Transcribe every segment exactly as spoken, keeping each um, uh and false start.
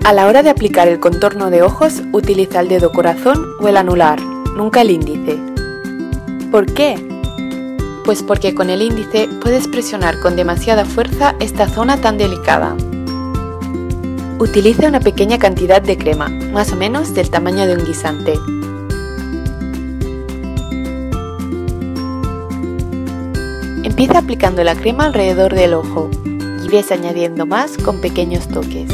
A la hora de aplicar el contorno de ojos, utiliza el dedo corazón o el anular, nunca el índice. ¿Por qué? Pues porque con el índice puedes presionar con demasiada fuerza esta zona tan delicada. Utiliza una pequeña cantidad de crema, más o menos del tamaño de un guisante. Empieza aplicando la crema alrededor del ojo y ves añadiendo más con pequeños toques.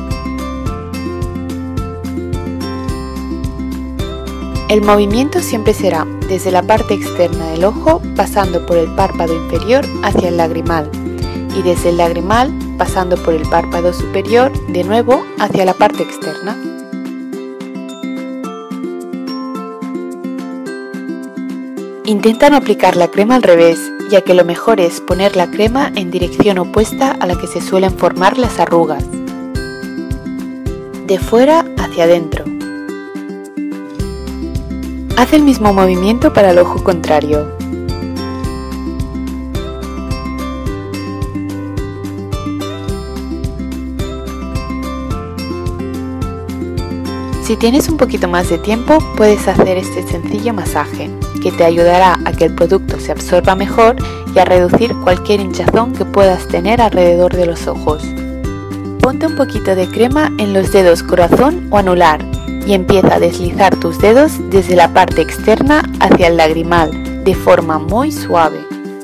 El movimiento siempre será desde la parte externa del ojo pasando por el párpado inferior hacia el lagrimal y desde el lagrimal pasando por el párpado superior de nuevo hacia la parte externa. Intenta no aplicar la crema al revés, ya que lo mejor es poner la crema en dirección opuesta a la que se suelen formar las arrugas. De fuera hacia adentro. Haz el mismo movimiento para el ojo contrario. Si tienes un poquito más de tiempo, puedes hacer este sencillo masaje, que te ayudará a que el producto se absorba mejor y a reducir cualquier hinchazón que puedas tener alrededor de los ojos. Ponte un poquito de crema en los dedos corazón o anular y empieza a deslizar tus dedos desde la parte externa hacia el lagrimal de forma muy suave.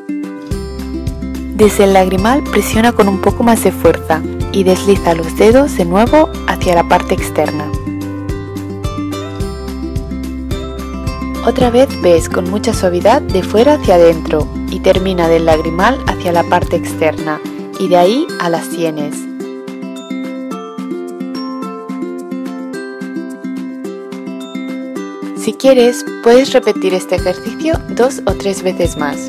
Desde el lagrimal presiona con un poco más de fuerza y desliza los dedos de nuevo hacia la parte externa. Otra vez ves con mucha suavidad de fuera hacia adentro y termina del lagrimal hacia la parte externa y de ahí a las sienes. Si quieres, puedes repetir este ejercicio dos o tres veces más.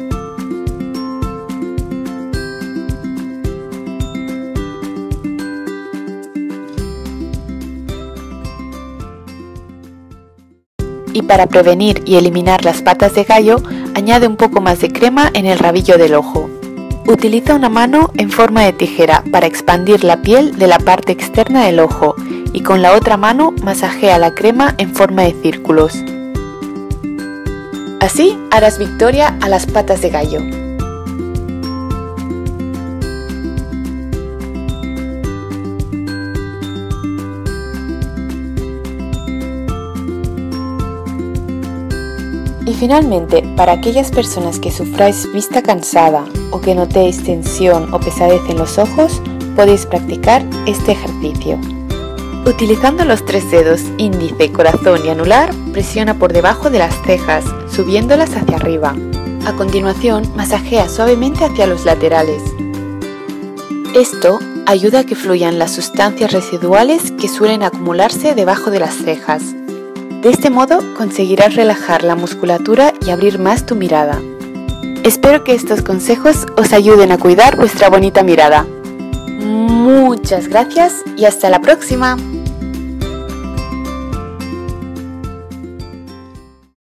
Y para prevenir y eliminar las patas de gallo, añade un poco más de crema en el rabillo del ojo. Utiliza una mano en forma de tijera para expandir la piel de la parte externa del ojo y con la otra mano masajea la crema en forma de círculos. Así harás victoria a las patas de gallo. Y finalmente, para aquellas personas que sufráis vista cansada o que notéis tensión o pesadez en los ojos, podéis practicar este ejercicio. Utilizando los tres dedos índice, corazón y anular, presiona por debajo de las cejas, subiéndolas hacia arriba. A continuación, masajea suavemente hacia los laterales. Esto ayuda a que fluyan las sustancias residuales que suelen acumularse debajo de las cejas. De este modo conseguirás relajar la musculatura y abrir más tu mirada. Espero que estos consejos os ayuden a cuidar vuestra bonita mirada. Muchas gracias y hasta la próxima.